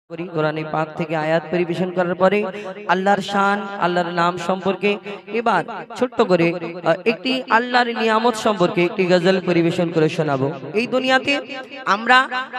কোরআনে পাক থেকে আয়াত পরিবেশন করার পরে আল্লাহর শান আল্লাহর নাম সম্পর্কে এবার ছোট্ট করে একটি আল্লাহর নিয়ামত সম্পর্কে একটি গজল পরিবেশন করে শোনাবো। এই দুনিয়াতে আমরা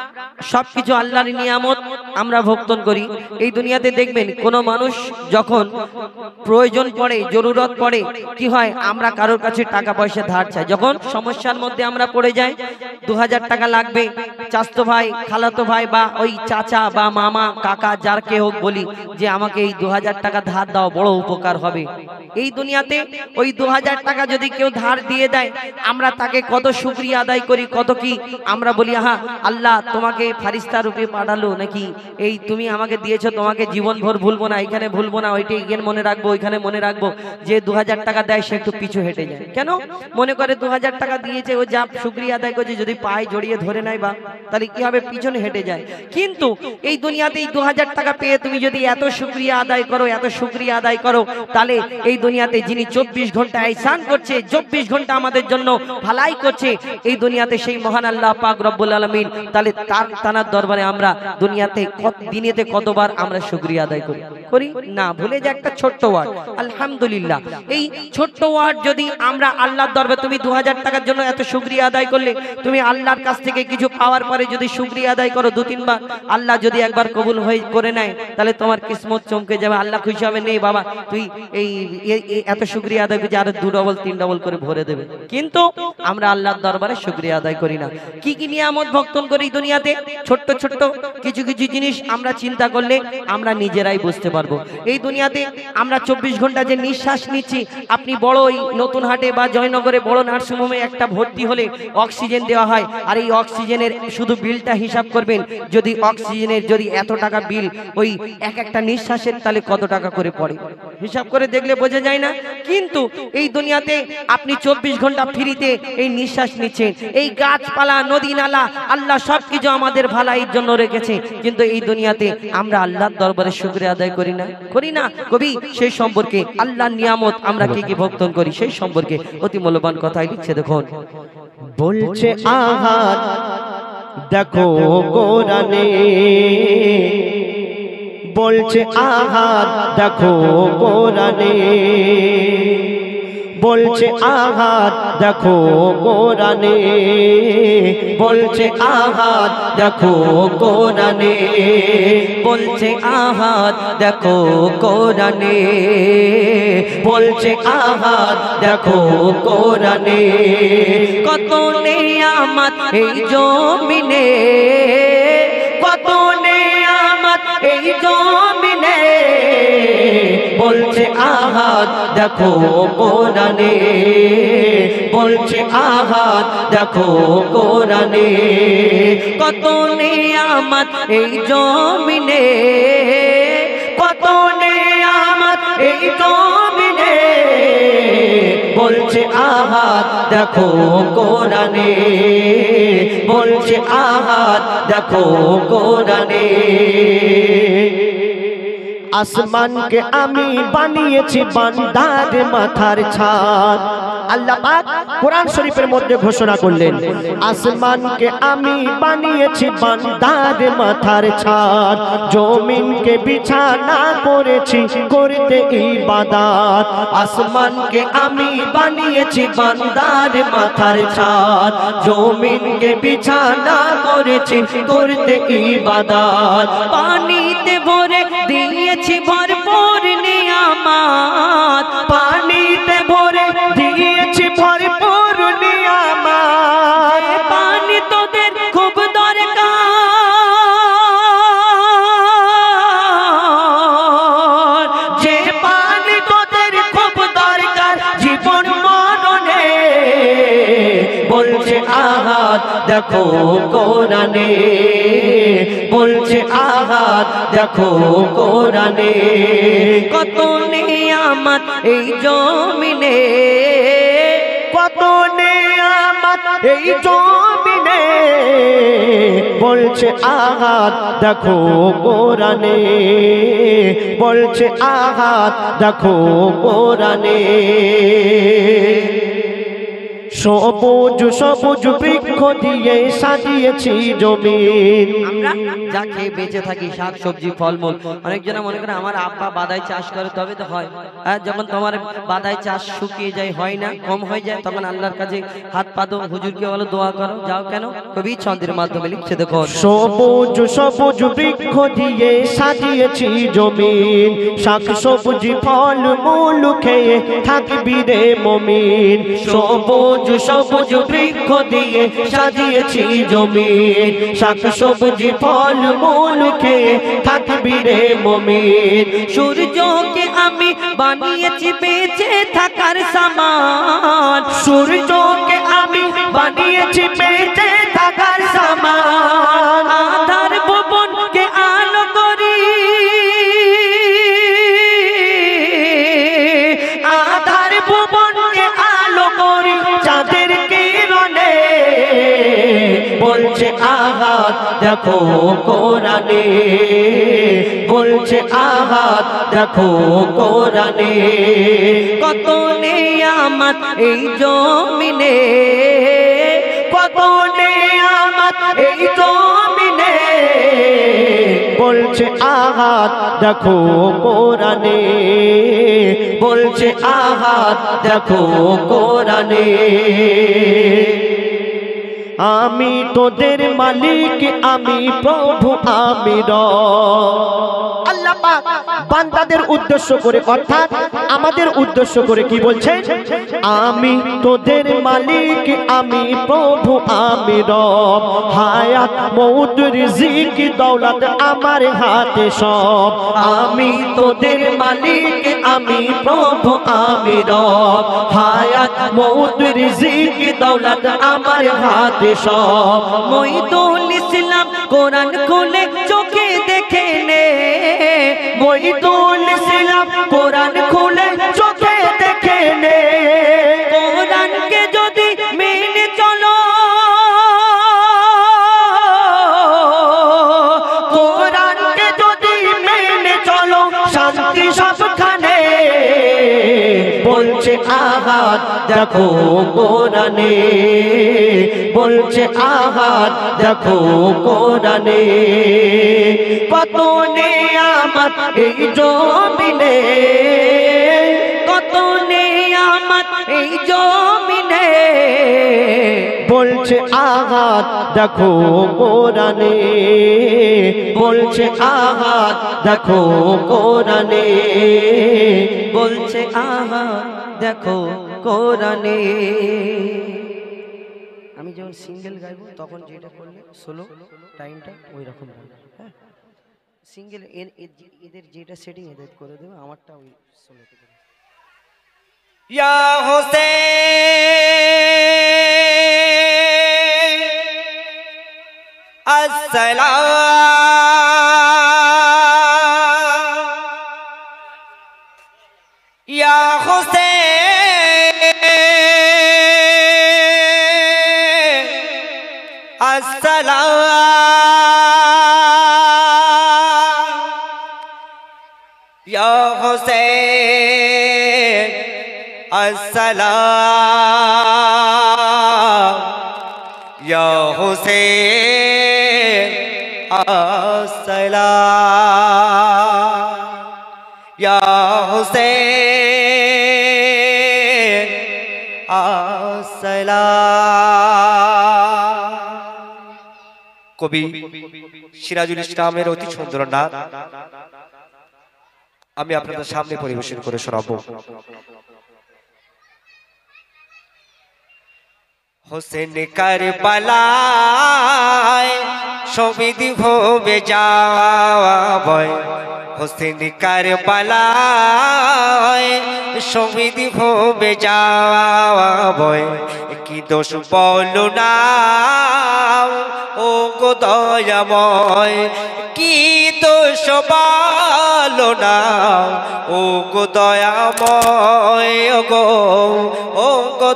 সবকিছু আল্লাহর নিয়ামত আমরা ভোক্তন করি। এই দুনিয়াতে দেখবেন কোনো মানুষ যখন প্রয়োজন পড়ে জরুরত পড়ে কি হয়, আমরা কারোর কাছে টাকা পয়সা ধার চাই। যখন সমস্যার মধ্যে আমরা পড়ে যাই, 2000 টাকা লাগবে, চাচতো ভাই খালাতো ভাই বা ওই চাচা বা মামা কাকা যার কে হোক বলি যে আমাকে এই 2000 টাকা ধার দাও, বড় উপকার হবে। এই দুনিয়াতে ওই 2000 টাকা যদি কেউ ধার দিয়ে দেয়, আমরা তাকে কত শুকরিয়া আদায় করি, কত কি আমরা বলি, হ্যাঁ আল্লাহ তোমাকে ফারিস্তা রূপে পাঠালো নাকি, এই তুমি আমাকে দিয়েছো, তোমাকে জীবন ভর ভুলবো না, এখানে ভুলবো না, ওইটা এখানে মনে রাখবো, ওইখানে মনে রাখবো। যে 2000 টাকা দেয় সে একটু পিছু হেঁটে যায়, কেন মনে করে 2000 টাকা দিয়েছে, ও যা শুকরিয়া আদায় করছে, যদি পায়ে জড়িয়ে ধরে নেয় বা তাহলে কি হবে, পিছনে হেঁটে যায়। কিন্তু এই দুনিয়াতে এই 2000 টাকা পেয়ে তুমি যদি এত শুকরিয়া আদায় করো, এত শুকরিয়া আদায় করো, তাহলে এই দুনিয়াতে যিনি 24 ঘন্টা ihsan করছে, 24 ঘন্টা আমাদের জন্য ভালাই করছে, এই দুনিয়াতে সেই মহান আল্লাহ পাক রব্বুল আলামিন, তাহলে তার দরবারে আমরা দুনিয়াতে দিনেতে কতবার আমরা শুকরিয়া আদায় করি না, ভুলে যে একটা ছোট্ট ওয়ার্ড আলহামদুলিল্লাহ। এই ছোট্ট ওয়ার্ড যদি আমরা আল্লাহর দরবারে, তুমি 2000 টাকার জন্য এত শুকরিয়া আদায় করলে, তুমি আল্লাহর কাছ থেকে কিছু পাওয়ার পরে যদি শুকরিয়া আদায় করো 2-3 বার, আল্লাহ যদি একবার কবুল হয়ে করে নেয়, তাহলে তোমার কিসমত চমকে যাবে। আল্লাহ খুশি হবে, নেই বাবা তুই এই এত শুকরিয়া আদায় করছিস, আরো 2 ডবল 3 ডবল করে ভরে দেবে। কিন্তু আমরা আল্লাহর দরবারে শুকরিয়া আদায় করি না। কি কি নিয়ামত ভক্তন করি দুনিয়াতে, ছোট্ট ছোট্ট কিছু কিছু জিনিস আমরা চিন্তা করলে আমরা নিজেরাই বুঝতে পারবো। এই দুনিয়াতে আমরা 24 ঘন্টা যে নিঃশ্বাস নিচ্ছি, আপনি বড় ওই নতুন হাটে বা জয়নগরে বড় নার্সিংহোমে একটা ভর্তি হলে অক্সিজেন দেওয়া হয়, আর এই অক্সিজেনের শুধু বিলটা হিসাব করবেন, যদি অক্সিজেনের যদি এত টাকা বিল, ওই একটা নিঃশ্বাসের তাহলে কত টাকা করে পড়ে, হিসাব করে দেখলে বোঝা যায় না। কিন্তু এই দুনিয়াতে আপনি 24 ঘন্টা ফ্রিতে এই নিঃশ্বাস নিচ্ছেন, এই গাছপালা নদী নালা আল্লাহ সবকিছু আমাদের ভালাইয়ের জন্য রেখেছে, কিন্তু এই দুনিয়াতে আমরা আল্লাহর দরবারে শুকরিয়া আদায় করি না। কবি সেই সম্পর্কে আল্লাহর নিয়ামত আমরা কি কি ভক্তন করি সেই সম্পর্কে অতি মূল্যবান কথাই লিখছে, দেখুন বলছে আহাদ দেখো কোরআনে, বলছে আহাদ দেখো কোরআনে, বলছে আহাদ দেখো কোরআনে, বলছে আহাদ দেখো কোরআনে, বলছে আহাদ দেখো কোরআনে, বলছে আহাদ দেখো কোরআনে, কত নিয়ামত এই জমিনে, কত নিয়ামত এই জমিনে, বলছে আহাদ দেখো কোরআনে, বলছে আহাদ দেখো কোরআনে, কত নিয়ামত এই জমিনে, কত নিয়ামত এই জমিনে, বলছে আহাদ দেখো কোরআনে, বলছে আহাদ দেখো কোরআনে। আসমানকে আমি বানিয়েছি বান্দার মাথার ছাদ, আল্লাহ পাক কোরআন শরীফের মধ্যে ঘোষণা করলেন, আসমানকে আমি বানিয়েছি বান্দার মাথার ছাদ, জমিনকে বিছানা করেছি করতে ইবাদত, আসমানকে আমি বানিয়েছি বান্দার মাথার ছাদ, জমিনকে বিছানা করেছি করতে ইবাদত, পানিতে ভরে দিয়েছি ভরপুর নিয়ামত, পানিতে ভরে দিয়েছি ভরপুর নিয়ামত, পানি তোদের খুব দরকার, যে পানি তোদের খুব দরকার জীবন মরণে, বলছে আহাদ দেখো কোরআনে, বলছে আহাদ দেখো কোরআনে, কত নিয়ামত এই জমিনে, কত নিয়ামত এই জমিনে, বলছে আহাদ দেখো কোরআনে, বলছে আহাদ দেখো কোরআনে। সবুজ সবুজ বৃক্ষ দিয়ে সাজিয়েছি জমিন। আমরা যা খেয়ে বেঁচে থাকি, শাক সবজি ফলমূল, অনেকজন মনে করে আমার আব্বা বাদাই চাষ করে তবে তো হয়। হ্যাঁ, যখন তোমার বাদাই চাষ শুকিয়ে যায়, হয় না, কম হয়ে যায়, তখন আল্লাহর কাছে হাত পাতো, হুজুরকে বলো দোয়া করো, যাও কেন কবি ছন্দের মাধ্যমে লিখছে দেখো। সবুজ সবুজ বৃক্ষ দিয়ে সাজিয়েছি জমিন, শাক সবজি ফল মূল খেয়ে থাকবি রে মুমিন। সবুজ সবুজ বৃক্ষ দিয়ে সাজিয়েছি জমিন, শাক সবজি ফল মূল খেয়ে থাকবি রে মুমিন। সূর্যকে আমি বানিয়েছি বেঁচে থাকার সামান, সূর্যকে আমি বানিয়েছি বেঁচে থাকার সামান। আধার ভুবনকে আলো করি, আধার ভুবনকে আলো করি চাঁদের কিরণে। বলছে আহাত দেখো কোরআনে, বলছে আহাত দেখো কোরআনে। কত নেয়ামত এই জমিনে, কত নেয়ামত এই জমিনে। বলছে আহাত দেখো কোরআনে, বলছে আহাত দেখো কোরআনে। আমি তোদের মালিক, আমি প্রভু, আমি রব। আল্লাহ পাক বান্দাদের উদ্দেশ্য করে, অর্থাৎ আমাদের উদ্দেশ্য করে কি বলছেন? আমি তোদের মালিক, আমি প্রভু, আমি রব। হায়াত মউত রিজিক দৌলত আমার হাতে সব। আমি তোদের মালিক, আমি প্রভু, আমি রব। হায়াত মউত রিজিক দৌলত আমার হাতে সব। মঈদুল ইসলাম কোরআন খুলে চোখে দেখে নে, মঈদুল ইসলাম কোরআন খুলে চোখে দেখে নে। কোরআনকে যদি মেনে চলো, কোরআনকে যদি মেনে চলো শান্তি সবখানে। বলছে আহাত দেখো কোরআনে, বলছে আহাত দেখো কোরআনে। কত নেয়ামত এই জমিনে, কত নেয়ামত এই জমিনে। বলছে আহাত দেখো কোরআনে, বলছে আহাত দেখো কোরআনে। বলছে আহা দেখো কোরআনে। আমি যখন সিঙ্গেল গাইবো তখন যেটা করলে সোলো টাইমটা ওই রকম হবে। হ্যাঁ, সিঙ্গেল এদের যেটা সেটিং এদের করে দেবে, আমারটা ওই সোলোতে করে। ইয়া হোসেন আসসালাম, ইয়া হোসেন আসসালাম, ইয়া হোসেন আসসালাম, ইয়া হোসেন আসসালাম, ইয়া হোসেন আসসালাম। কবি সিরাজুল ইসলামের অতি সুন্দর নাত আমি আপনাদের সামনে পরিবেশন করে শোনাবো। হোসেন কারবালায় শহীদ হবে যাওয়ায়, হোসেন কারবালায় শহীদ হবে যাওয়ায়। কি দোষ বলো না ও গো দয়াময়, কি দোষ বলো না ও গো দয়াময়, ও গো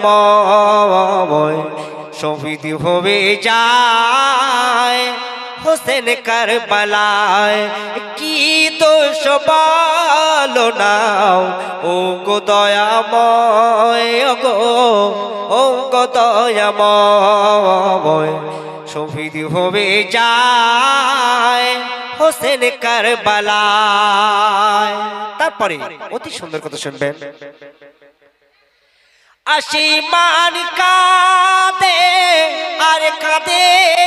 দয়াময়। শহীদ হবে যায় হোসেন কারবালায় কি দোষ বলো নাও ও গো দয়াময় ও গো দয়াময় শহীদ হবে যায় হোসেন কারবালায়। তারপরে অতি সুন্দর কথা শুনবেন। আসমান কাঁদে আর কাঁদে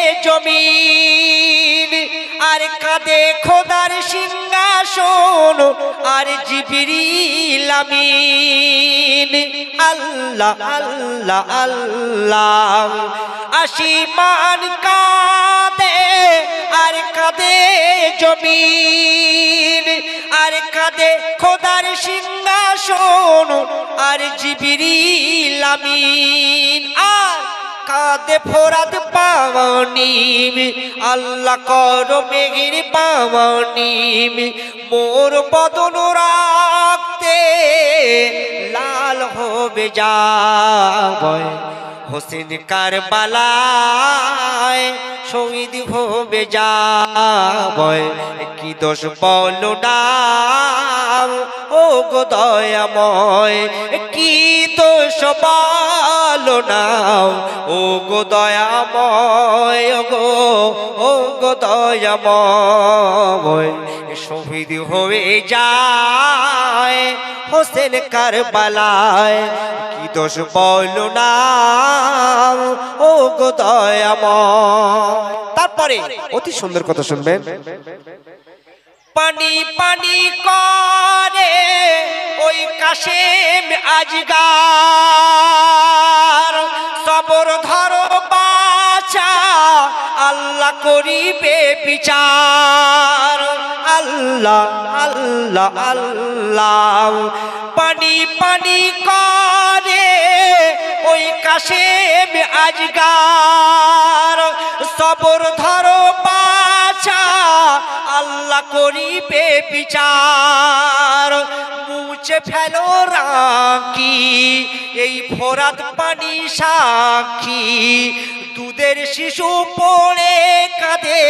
জমিন আর কাঁদে খোদার সিংহাসন আর জিবরিল আমিন। আল্লাহ আল্লাহ আল্লাহ আসমান কাঁদে আর কাঁদে জমিন আর কাঁদে খোদার সিংহাসন আর জিবরিল আমিন। আর কাঁদে ফোরাত পাওনি আল্লাহ করো মেঘের পাওনি মোর বদন রাখতে লাল হবে যায় হোসেন কারবালায় শহীদ হবে যায় কি দোষ বলো না ও গো দয়াময় কি দোষ বলো না ও গো দয়াময় ও গো দয়াময় শহীদ হয়ে যায় হোসেন কারবালায় কি দোষ বলো না ও গো দয়াময়। তারপরে অতি সুন্দর কথা শুনবেন। পানি পানি করে ওই কাশেম আজগার সবর ধরো বাছা আল্লাহ করিবে বিচার। আল্লাহ আল্লাহ আল্লাহ পানি পানি করে ওই কাশেম আজগার সবর ধরো বাছা আল্লাহ করিবে বিচার। মুছে ফেলো রাখি এই ফোরাত পানি সাক্ষী দুধের শিশু পড়ে কাঁদে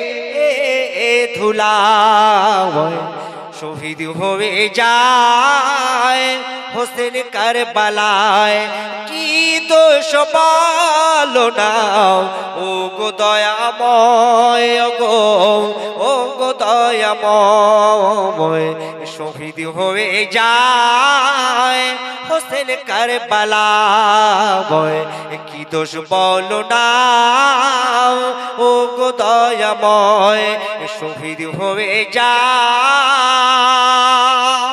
ধুলায় শহীদ হয়ে যায় হোসেন কারবালায় কি দোষ বলো না ও গো দয়াময় ও গো দয়াময় শহীদ হয়ে যায় হোসেন কারবালায় কি দোষ বলো না ও গো দয়াময় শহীদ হয়ে যায়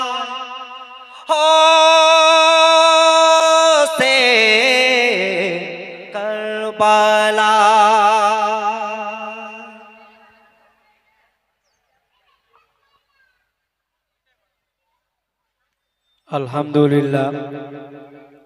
হোসেন কারবালা। আলহামদুলিল্লাহ।